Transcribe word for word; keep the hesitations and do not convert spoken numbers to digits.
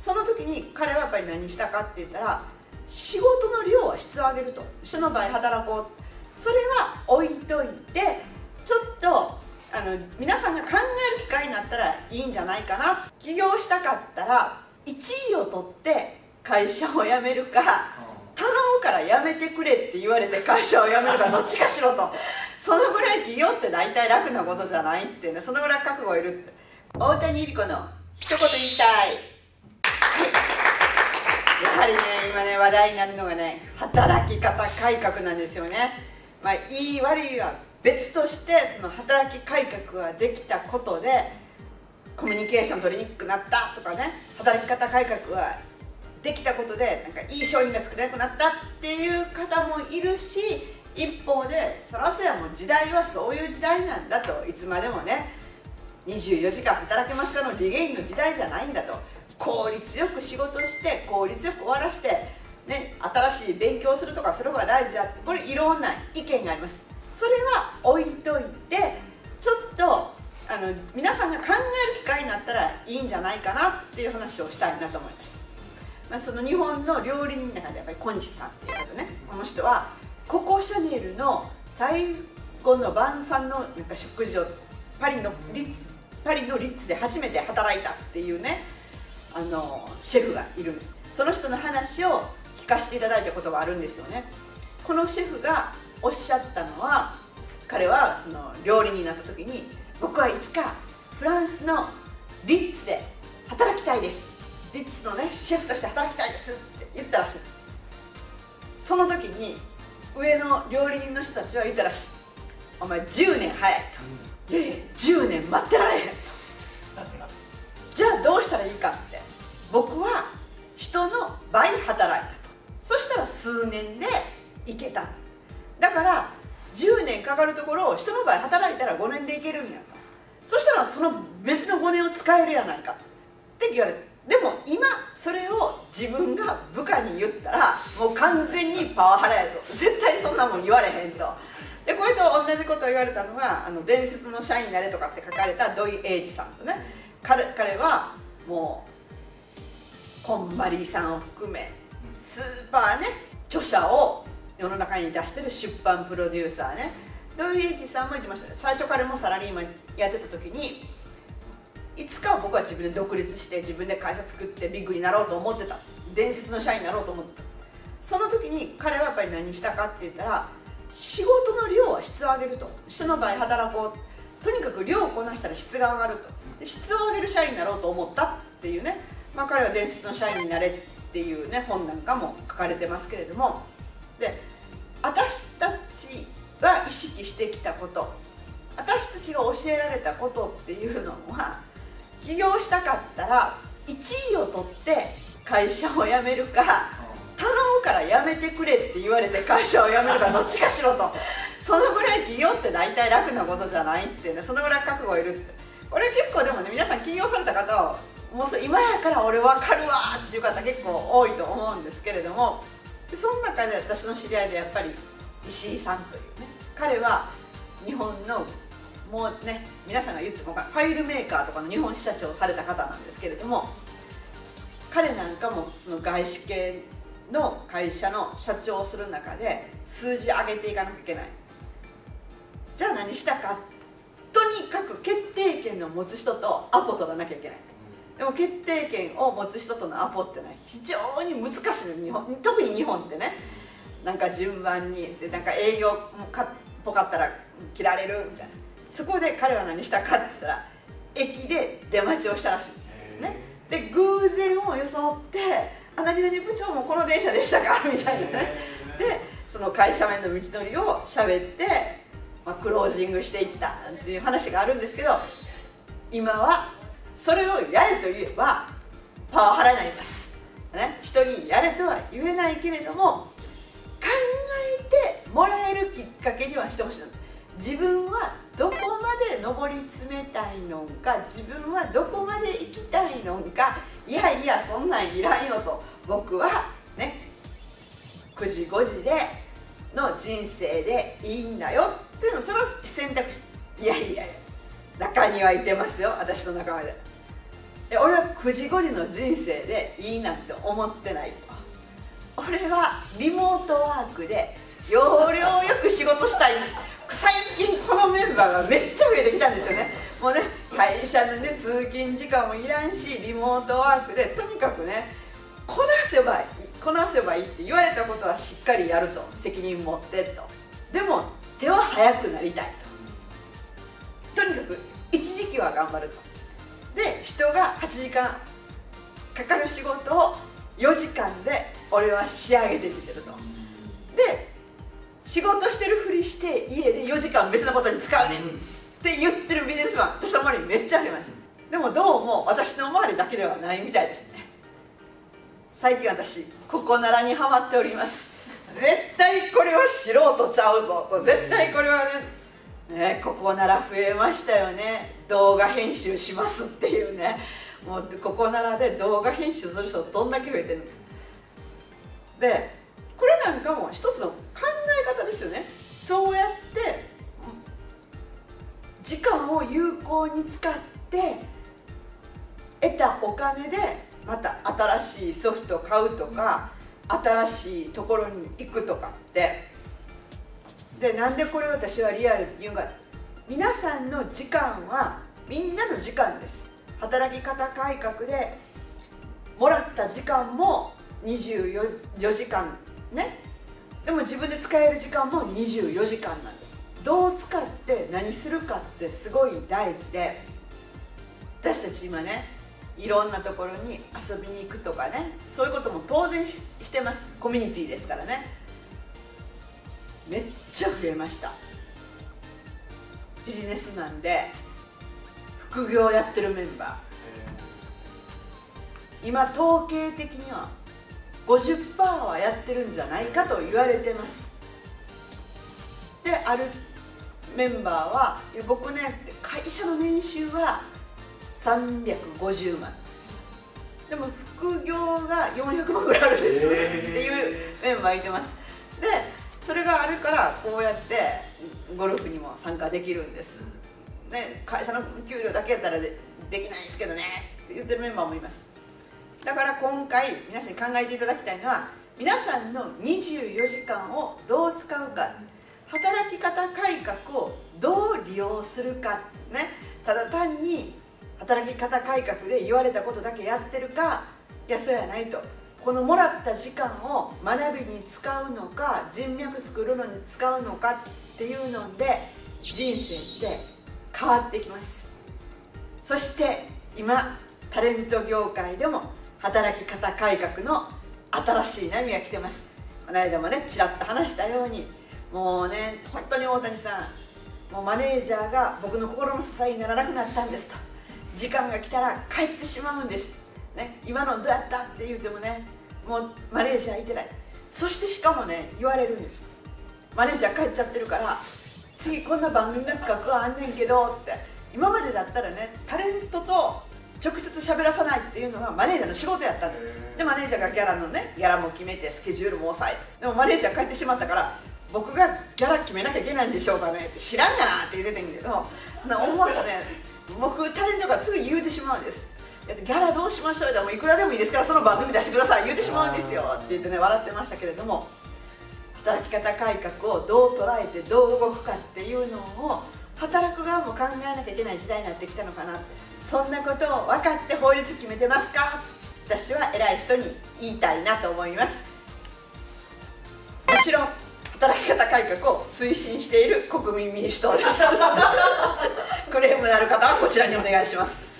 その時に彼はやっぱり何したかって言ったら、仕事の量は質を上げると。人の倍働こう、それは置いといて、ちょっとあの皆さんが考える機会になったらいいんじゃないかな。起業したかったらいちいを取って会社を辞めるか、頼むから辞めてくれって言われて会社を辞めるか、どっちかしろと。そのぐらい起業って大体楽なことじゃないってね、そのぐらい覚悟いるって。大谷入子の一言言いたい。やはりね、今ね話題になるのがね、働き方改革なんですよね。まあいい悪いは別として、その働き改革ができたことでコミュニケーション取りにくくなったとかね、働き方改革ができたことでなんかいい商品が作れなくなったっていう方もいるし、一方でそらそやもう時代はそういう時代なんだと。いつまでもねにじゅうよじかん働けますかのリゲインの時代じゃないんだと。効率よく仕事して効率よく終わらして、ね、新しい勉強するとかする方が大事だって、これいろんな意見があります。それは置いといて、ちょっとあの皆さんが考える機会になったらいいんじゃないかなっていう話をしたいなと思います。まあ、その日本の料理人の中でやっぱり小西さんっていう方ね、この人はココシャネルの最後の晩餐のなんか食事をパリのリッツパリのリッツで初めて働いたっていうね、あのシェフがいるんです。その人の話を聞かせていただいたことがあるんですよね。このシェフがおっしゃったのは、彼はその料理人になった時に、僕はいつかフランスのリッツで働きたいです、リッツのねシェフとして働きたいですって言ったらしい。その時に上の料理人の人たちは言ったらしい。お前じゅうねん早いと。いやいやじゅうねん待ってられへんと。じゃあどうしたらいいかって、僕は人の倍働いたと。そしたら数年でいけた。だからじゅうねんかかるところを人の倍働いたらごねんでいけるんやと。そしたらその別のごねんを使えるやないかって言われて、でも今それを自分が部下に言ったらもう完全にパワハラやと。絶対そんなもん言われへんと。でこれと同じことを言われたのが、あの伝説の社員になれとかって書かれた土井英二さんとね、彼, 彼はもうこんまりさんを含めスーパーね著者を世の中に出してる出版プロデューサーね、土井英二さんも言ってましたね。最初彼もサラリーマンやってた時に、いつか僕は自分で独立して自分で会社作ってビッグになろうと思ってた、伝説の社員になろうと思ってた。その時に彼はやっぱり何したかって言ったら、仕事の量は質を上げると。人の倍働こう、とにかく量をこなしたら質が上がると。で質を上げる社員になろうと思ったっていうね、まあ、彼は伝説の社員になれっていうね本なんかも書かれてますけれども、で私たちが意識してきたこと、私たちが教えられたことっていうのは、起業したかったらいちいを取って会社を辞めるか、頼むから辞めてくれって言われて会社を辞めるか、どっちかしろと。そのぐらい起業って大体楽なことじゃないってね、そのぐらい覚悟いるって。これ結構でもね、皆さん起業された方はもう今やから俺分かるわっていう方結構多いと思うんですけれども、その中で私の知り合いでやっぱり石井さんというね、彼は日本のもうね皆さんが言ってもファイルメーカーとかの日本支社長をされた方なんですけれども、彼なんかもその外資系の会社の社長をする中で数字上げていかなきゃいけない。じゃあ何したか、とにかく決定権を持つ人とアポ取らなきゃいけない。でも決定権を持つ人とのアポってのは非常に難しいの。日本、特に日本ってね、なんか順番にでなんか営業かっぽかったら切られるみたいな。そこで彼は何したかって言ったら駅で出待ちをしたらしいね。で偶然を装って「あ、何々部長もこの電車でしたか」みたいなね。でその会社面の道のりを喋って、まあ、クロージングしていったっていう話があるんですけど、今はそれをやれと言えばパワハラになります、ね、人にやれとは言えないけれども考えてもらえるきっかけにはしてほしいの。自分はどこまで上り詰めたいのか、自分はどこまで行きたいのか、いやいやそんなんいらんよと、僕はねくじごじでの人生でいいんだよっていうのを、それを選択し、いやいやいや中にはいてますよ、私の仲間で。 で俺はくじごじの人生でいいなんて思ってないと。俺はリモートワークで要領よく仕事したい。最近このメンバーがめっちゃ増えてきたんですよね。もうね、会社のね通勤時間もいらんし、リモートワークでとにかくねこなせばいいこなせばいいって言われたことはしっかりやると、責任持ってと。でも手は早くなりたいと。とにかく一時期は頑張ると。で人がはちじかんかかる仕事をよじかんで俺は仕上げてみせると。で仕事してるふりして家でよじかん別のことに使うねんって言ってるビジネスマン、私の周りにめっちゃ増えました。でもどうも私の周りだけではないみたいですね。最近私ここならにハマっております。絶対これは素人ちゃうぞと。絶対これはね、ね、ここなら増えましたよね。動画編集しますっていうね、もうここならで動画編集する人どんだけ増えてるので、これなんかも一つの考え方ですよね。そうやって時間を有効に使って得たお金でまた新しいソフトを買うとか、新しいところに行くとかって。でなんでこれ私はリアルって言うか、皆さんの時間はみんなの時間です。働き方改革でもらった時間もにじゅうよじかんね。でも自分で使える時間もにじゅうよじかんなんです。どう使って何するかってすごい大事で、私たち今ねいろんなところに遊びに行くとかね、そういうことも当然 し, してます。コミュニティですからね。めっちゃ増えました。ビジネスマンで副業やってるメンバー、今統計的には ごじゅっパーセント はやってるんじゃないかと言われてます。であるメンバーは「僕ね会社の年収はさんびゃくごじゅうまんでも副業がよんひゃくまんぐらいあるんです」っていうメンバーいてます。でそれがあるからこうやってゴルフにも参加できるんです、ね、会社の給料だけやったら で, できないですけどねって言ってるメンバーもいます。だから今回皆さんに考えていただきたいのは、皆さんのにじゅうよじかんをどう使うか、働き方改革をどう利用するかね。ただ単に働き方改革で言われたことだけやってるか、いやそうやないと。このもらった時間を学びに使うのか、人脈作るのに使うのかっていうので人生って変わっていきます。そして今タレント業界でも働き方改革の新しい波が来てます。この間もねちらっと話したように、もうね本当に大谷さん、もうマネージャーが僕の心の支えにならなくなったんですと。時間が来たら帰ってしまうんです、ね、今のどうやったって言うてもね、もうマネージャーいてない。そしてしかもね言われるんです。マネージャー帰っちゃってるから次こんな番組の企画があんねんけどって。今までだったらねタレントと直接喋らさないっていうのはマネージャーの仕事やったんです。でマネージャーがギャラのねギャラも決めてスケジュールも抑えて、でもマネージャー帰ってしまったから僕がギャラ決めなきゃいけないんでしょうかねって、知らんがなって言ってたんけど、思わずね僕タレントがすぐ言うてしまうんです。ギャラどうしましょうよ、もういくらでもいいですからその番組出してください言うてしまうんですよって言ってね笑ってましたけれども、働き方改革をどう捉えてどう動くかっていうのを働く側も考えなきゃいけない時代になってきたのかなって。そんなことを分かって法律決めてますか。私は偉い人に言いたいなと思います。もちろん働き方改革を推進している国民民主党ですクレームのある方はこちらにお願いします。